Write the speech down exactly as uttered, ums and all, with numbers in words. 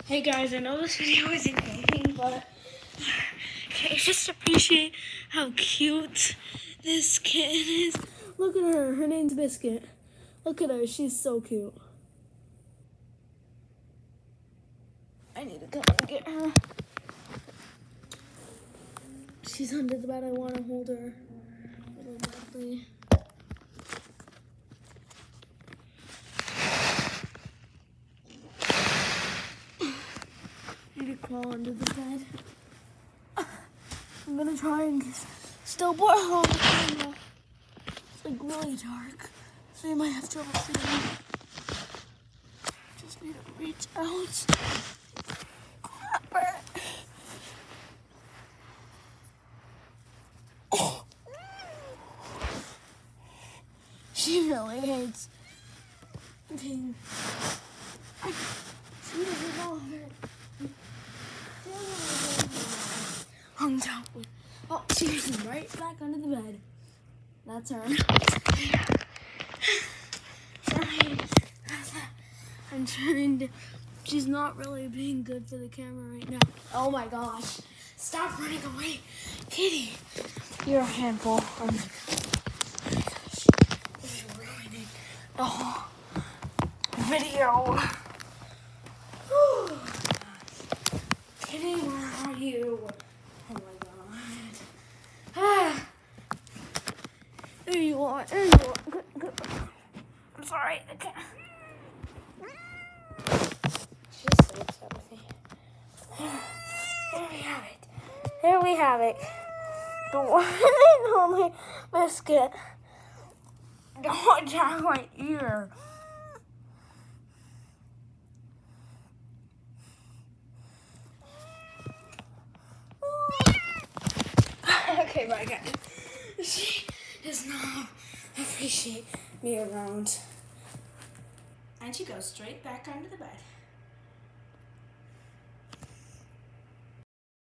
Hey guys, I know this video isn't gaming, but okay, just appreciate how cute this kitten is. Look at her. Her name's Biscuit. Look at her. She's so cute. I need to come and get her. She's under the bed. I want to hold her really badly. I need to crawl under the bed. I'm gonna try and still put her on the camera. It's like really dark, so you might have trouble seeing. Just need to reach out. Grab her. Oh. She really hates being. She doesn't know her. Hung down with. Oh, she's right back under the bed. That's her. Sorry. I'm trying to. She's not really being good for the camera right now. Oh my gosh. Stop running away. Kitty. You're a handful. Oh my gosh. This is ruining the whole video. Kitty, where are you? Oh my god. Ah. There you are. There you are. Good, good. I'm sorry. I can't. She's so upset with me. There we have it. There we have it. The one and only Biscuit. Don't attack my ear. Okay, bye guys. She does not appreciate me around. And she goes straight back under the bed.